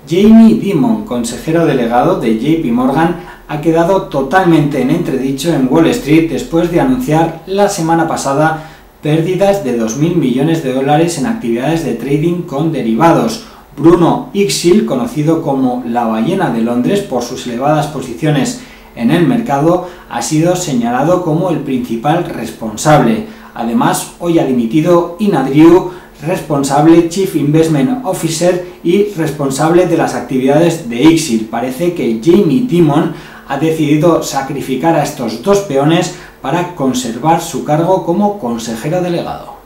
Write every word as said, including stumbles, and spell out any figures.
Jamie Dimon, consejero delegado de J P Morgan, ha quedado totalmente en entredicho en Wall Street después de anunciar la semana pasada pérdidas de dos mil millones de dólares en actividades de trading con derivados. Bruno Ixil, conocido como la ballena de Londres por sus elevadas posiciones en el mercado, ha sido señalado como el principal responsable. Además, hoy ha dimitido Ina Drew, responsable Chief Investment Officer y responsable de las actividades de Ixil. Parece que Jamie Dimon ha decidido sacrificar a estos dos peones para conservar su cargo como consejero delegado.